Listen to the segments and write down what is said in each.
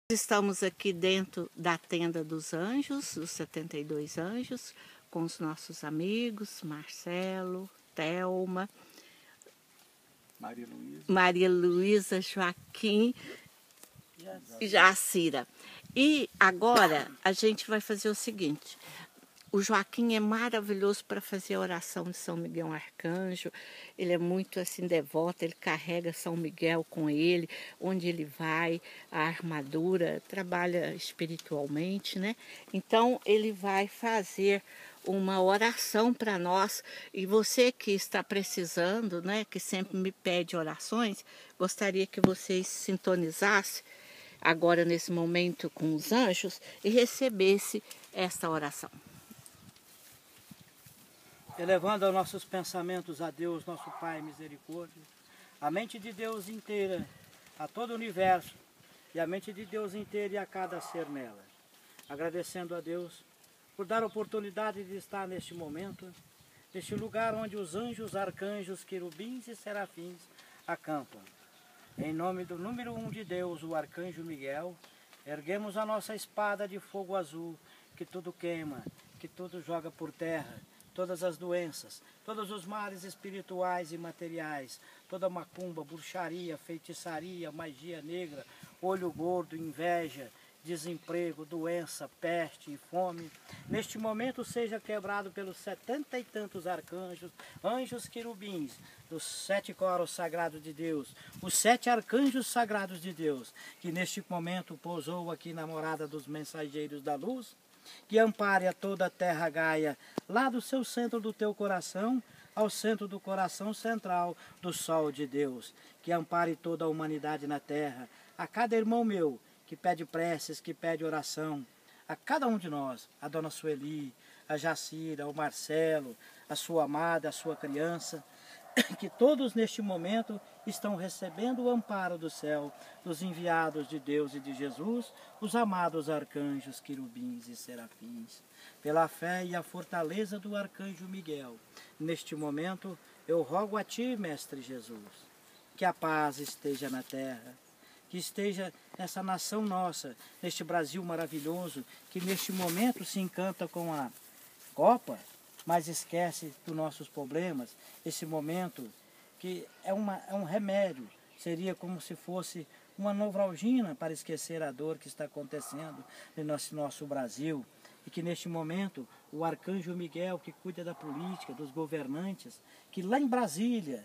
Estamos aqui dentro da tenda dos anjos, os 72 anjos, com os nossos amigos, Marcelo, Thelma, Maria Luísa, Joaquim e Jacira. E agora a gente vai fazer o seguinte: o Joaquim é maravilhoso para fazer a oração de São Miguel Arcanjo. Ele é muito assim devoto, ele carrega São Miguel com ele, onde ele vai, a armadura, trabalha espiritualmente, né? Então ele vai fazer uma oração para nós. E você que está precisando, né, que sempre me pede orações, gostaria que vocês sintonizassem agora nesse momento com os anjos e recebesse esta oração. Elevando os nossos pensamentos a Deus, nosso Pai misericórdia, a mente de Deus inteira, a todo o universo, e a mente de Deus inteira e a cada ser nela. Agradecendo a Deus por dar a oportunidade de estar neste momento, neste lugar onde os anjos, arcanjos, querubins e serafins acampam. Em nome do número 1 de Deus, o arcanjo Miguel, erguemos a nossa espada de fogo azul, que tudo queima, que tudo joga por terra, todas as doenças, todos os males espirituais e materiais, toda macumba, bruxaria, feitiçaria, magia negra, olho gordo, inveja, desemprego, doença, peste e fome, neste momento seja quebrado pelos 70 e tantos arcanjos, anjos querubins, dos 7 coros sagrados de Deus, os 7 arcanjos sagrados de Deus, que neste momento pousou aqui na morada dos mensageiros da luz, que ampare a toda a terra gaia, lá do seu centro do teu coração, ao centro do coração central do sol de Deus, que ampare toda a humanidade na terra, a cada irmão meu, que pede preces, que pede oração, a cada um de nós, a dona Sueli, a Jacira, o Marcelo, a sua amada, a sua criança, que todos neste momento estão recebendo o amparo do céu, dos enviados de Deus e de Jesus, os amados arcanjos, querubins e serafins. Pela fé e a fortaleza do arcanjo Miguel, neste momento eu rogo a ti, Mestre Jesus, que a paz esteja na terra, que esteja nessa nação nossa, neste Brasil maravilhoso, que neste momento se encanta com a Copa, mas esquece dos nossos problemas. Esse momento que é um remédio, seria como se fosse uma novalgina para esquecer a dor que está acontecendo no nosso Brasil. E que neste momento o arcanjo Miguel, que cuida da política, dos governantes, que lá em Brasília,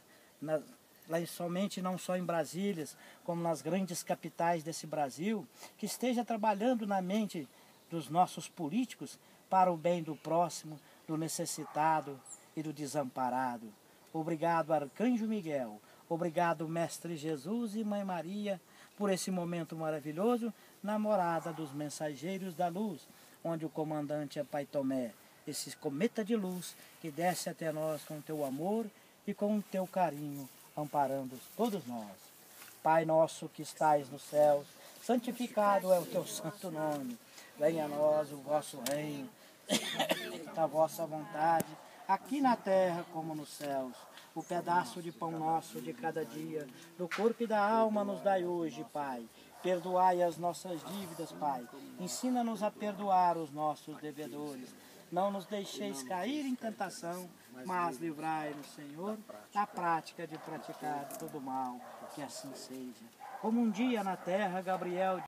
somente não só em Brasília, como nas grandes capitais desse Brasil, que esteja trabalhando na mente dos nossos políticos para o bem do próximo, do necessitado e do desamparado. Obrigado, arcanjo Miguel. Obrigado, Mestre Jesus e Mãe Maria, por esse momento maravilhoso na morada dos mensageiros da luz, onde o comandante é Pai Tomé, esse cometa de luz que desce até nós com o teu amor e com o teu carinho, amparando todos nós. Pai nosso que estais nos céus, santificado é o teu santo nome. Venha a nós o vosso reino, a vossa vontade, aqui na terra como nos céus. O pedaço de pão nosso de cada dia, do corpo e da alma nos dai hoje, Pai. Perdoai as nossas dívidas, Pai. Ensina-nos a perdoar os nossos devedores. Não nos deixeis cair em tentação, mas livrai-nos, Senhor, da prática de praticar todo mal, que assim seja. Como um dia na terra, Gabriel